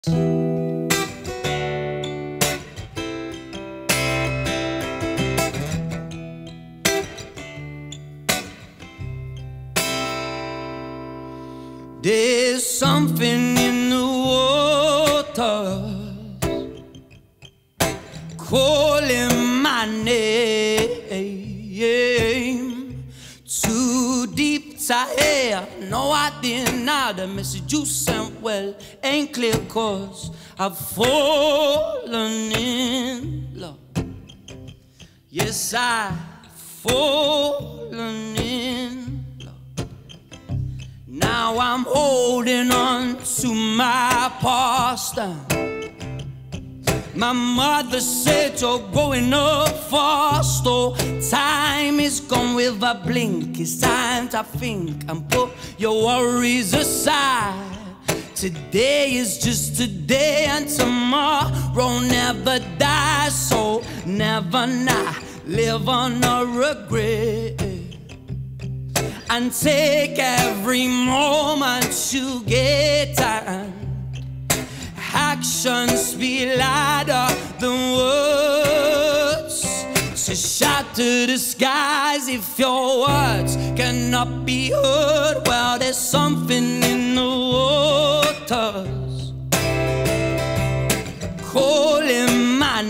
There's something in the water calling my name. Too deep to hear, no I deny the message you sent. Well, ain't clear cause I've fallen in love. Yes, I've fallen in love. Now I'm holding on to my past. My mother said you're growing up fast. Oh, time is gone with a blink. It's time to think and put your worries aside. Today is just today and tomorrow never dies. So never not live on a regret. And take every moment you get and actions speak louder than words. So shout to the skies if your words cannot be heard. Well, there's something in the waters calling my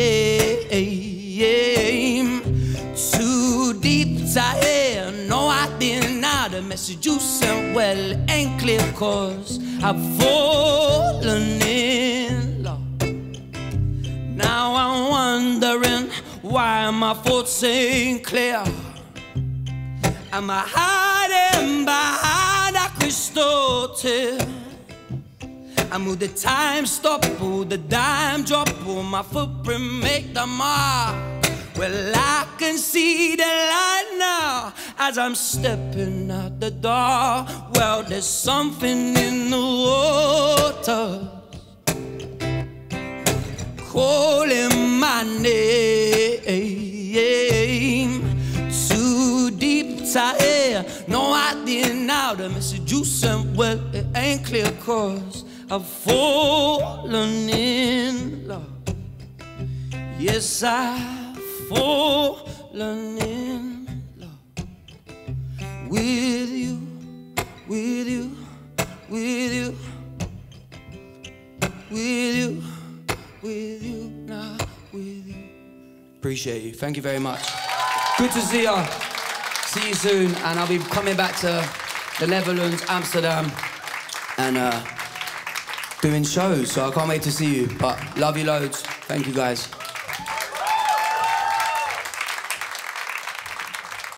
name. Too deep to hear, no I deny the message you sent. Well, it ain't clear cause I've fallen in love. Now I'm wondering why my thoughts ain't clear. Am I hiding behind a crystal tear? And will the time stop, will the dime drop, will my footprint make the mark? Well, I can see the light now as I'm stepping out the door. Well, there's something in the water calling my name. Too deep to hear, no I deny the message you sent. Well, it ain't clear cause I've fallen in love. Yes, I've fallen in love with you, with you, with you, with you, with you, now with you. Appreciate you. Thank you very much. Good to see you. See you soon. And I'll be coming back to the Netherlands, Amsterdam, and doing shows. So I can't wait to see you. But love you loads. Thank you guys.